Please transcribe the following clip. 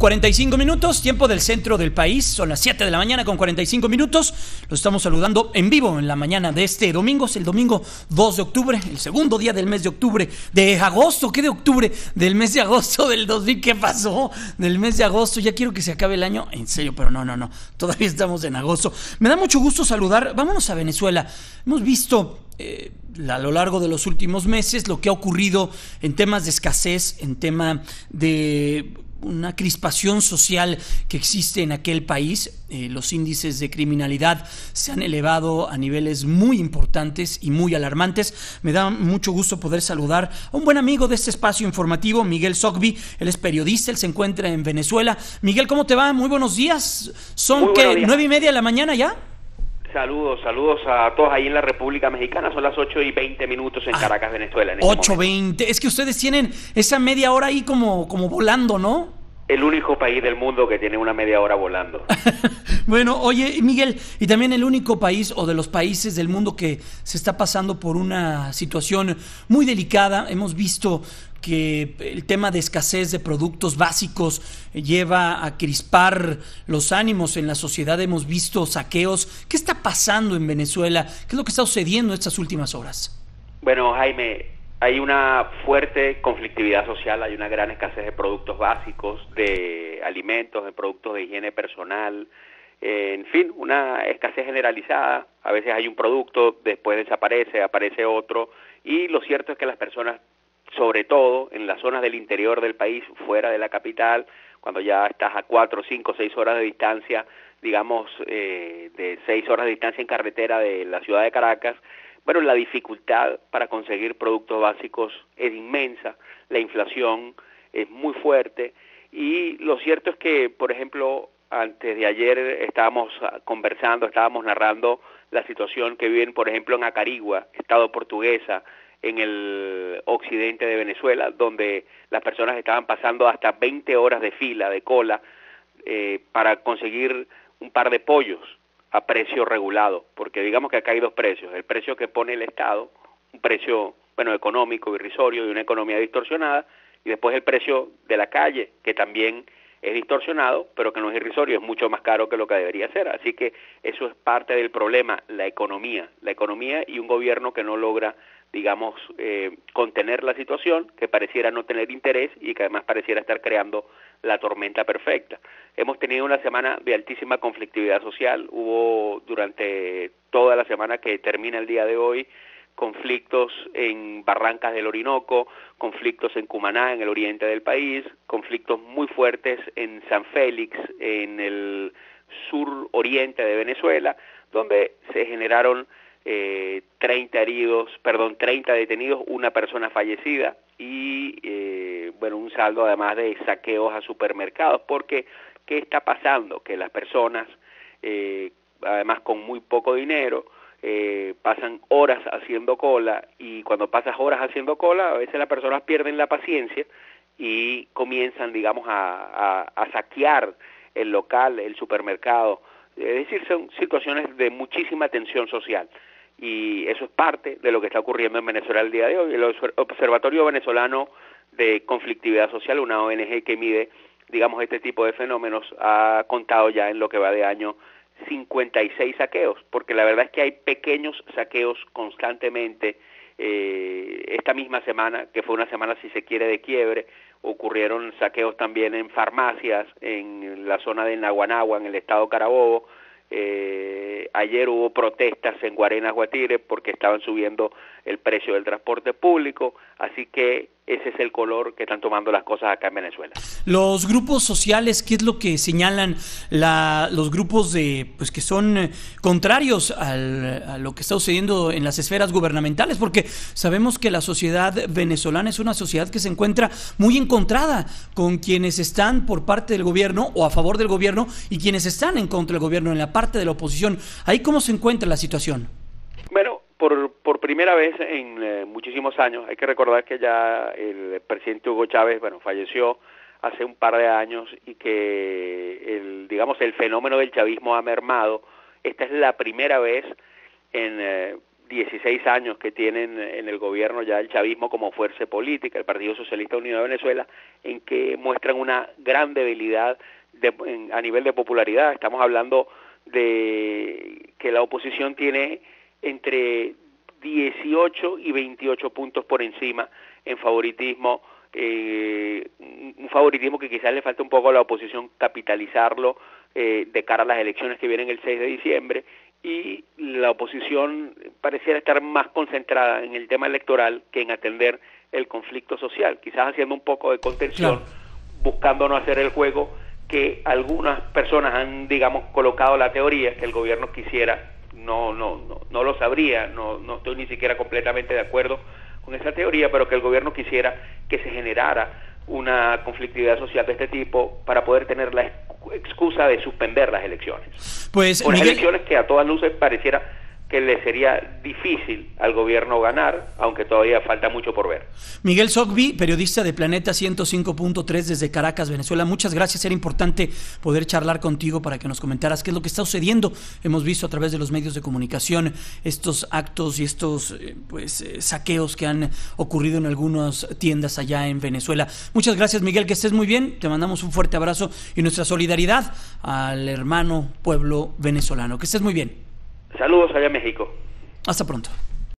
45 minutos, tiempo del centro del país. Son las 7 de la mañana con 45 minutos. Los estamos saludando en vivo en la mañana de este domingo. Es el domingo 2 de octubre, el segundo día del mes de octubre, de agosto. ¿Qué de octubre? Del mes de agosto del 2000. ¿Qué pasó? Del mes de agosto. Ya quiero que se acabe el año. En serio, pero no. Todavía estamos en agosto. Me da mucho gusto saludar. Vámonos a Venezuela. Hemos visto a lo largo de los últimos meses lo que ha ocurrido en temas de escasez, en tema de una crispación social que existe en aquel país. Los índices de criminalidad se han elevado a niveles muy importantes y muy alarmantes. Me da mucho gusto poder saludar a un buen amigo de este espacio informativo, Miguel Sogbi. Él es periodista, él se encuentra en Venezuela. Miguel, ¿cómo te va? Muy buenos días. ¿Son qué, 9:30 de la mañana ya? Saludos a todos ahí en la República Mexicana. Son las 8:20 en Caracas, Venezuela. 8:20. Es que ustedes tienen esa media hora ahí como volando, ¿no? El único país del mundo que tiene una media hora volando. Bueno, oye, Miguel, y también el único país o de los países del mundo que se está pasando por una situación muy delicada. Hemos visto que el tema de escasez de productos básicos lleva a crispar los ánimos en la sociedad. Hemos visto saqueos. ¿Qué está pasando en Venezuela? ¿Qué es lo que está sucediendo en estas últimas horas? Bueno, Jaime, hay una fuerte conflictividad social, hay una gran escasez de productos básicos, de alimentos, de productos de higiene personal, en fin, una escasez generalizada. A veces hay un producto, después desaparece, aparece otro, y lo cierto es que las personas, sobre todo en las zonas del interior del país, fuera de la capital, cuando ya estás a 4, 5, 6 horas de distancia, digamos, de 6 horas de distancia en carretera de la ciudad de Caracas, bueno, la dificultad para conseguir productos básicos es inmensa, la inflación es muy fuerte, y lo cierto es que, por ejemplo, antes de ayer estábamos narrando la situación que viven, por ejemplo, en Acarigua, estado Portuguesa, en el occidente de Venezuela, donde las personas estaban pasando hasta 20 horas de fila, de cola, para conseguir un par de pollos a precio regulado, porque digamos que acá hay dos precios: el precio que pone el Estado, un precio, bueno, económico, irrisorio, de una economía distorsionada, y después el precio de la calle, que también es distorsionado, pero que no es irrisorio, es mucho más caro que lo que debería ser. Así que eso es parte del problema, la economía y un gobierno que no logra, digamos, contener la situación, que pareciera no tener interés y que además pareciera estar creando la tormenta perfecta. Hemos tenido una semana de altísima conflictividad social. Hubo durante toda la semana que termina el día de hoy conflictos en Barrancas del Orinoco, conflictos en Cumaná, en el oriente del país, conflictos muy fuertes en San Félix, en el sur oriente de Venezuela, donde se generaron 30 detenidos, una persona fallecida y bueno, un saldo además de saqueos a supermercados. Porque ¿qué está pasando? Que las personas, además con muy poco dinero, pasan horas haciendo cola, y cuando pasas horas haciendo cola, a veces las personas pierden la paciencia y comienzan, digamos, a saquear el local, el supermercado. Es decir, son situaciones de muchísima tensión social, y eso es parte de lo que está ocurriendo en Venezuela el día de hoy. El Observatorio Venezolano de Conflictividad Social, una ONG que mide, digamos, este tipo de fenómenos, ha contado ya en lo que va de año 56 saqueos, porque la verdad es que hay pequeños saqueos constantemente. Esta misma semana, que fue una semana, si se quiere, de quiebre, ocurrieron saqueos también en farmacias en la zona de Naguanagua, en el estado Carabobo. Ayer hubo protestas en Guarenas, Guatire, porque estaban subiendo el precio del transporte público. Así que ese es el color que están tomando las cosas acá en Venezuela. Los grupos sociales, ¿qué es lo que señalan los grupos pues que son contrarios a lo que está sucediendo en las esferas gubernamentales? Porque sabemos que la sociedad venezolana es una sociedad que se encuentra muy encontrada con quienes están por parte del gobierno o a favor del gobierno, y quienes están en contra del gobierno, en la parte de la oposición. ¿Ahí cómo se encuentra la situación? Bueno, por primera vez en muchísimos años, hay que recordar que ya el presidente Hugo Chávez, bueno, falleció hace un par de años, y que el fenómeno del chavismo ha mermado. Esta es la primera vez en 16 años que tienen en el gobierno ya el chavismo como fuerza política, el Partido Socialista Unido de Venezuela, en que muestran una gran debilidad a nivel de popularidad. Estamos hablando de que la oposición tiene entre 18 y 28 puntos por encima en favoritismo, un favoritismo que quizás le falta un poco a la oposición capitalizarlo de cara a las elecciones que vienen el 6 de diciembre, y la oposición pareciera estar más concentrada en el tema electoral que en atender el conflicto social, quizás haciendo un poco de contención, claro, buscando no hacer el juego que algunas personas han, digamos, colocado la teoría que el gobierno quisiera. No lo sabría, no estoy ni siquiera completamente de acuerdo con esa teoría, pero que el gobierno quisiera que se generara una conflictividad social de este tipo para poder tener la excusa de suspender las elecciones. Pues unas Miguel... elecciones que a todas luces pareciera que le sería difícil al gobierno ganar, aunque todavía falta mucho por ver. Miguel Zogby, periodista de Planeta 105.3 desde Caracas, Venezuela, muchas gracias. Era importante poder charlar contigo para que nos comentaras qué es lo que está sucediendo. Hemos visto a través de los medios de comunicación estos actos y estos saqueos que han ocurrido en algunas tiendas allá en Venezuela. Muchas gracias, Miguel, que estés muy bien. Te mandamos un fuerte abrazo y nuestra solidaridad al hermano pueblo venezolano. Que estés muy bien. Saludos allá a México. Hasta pronto.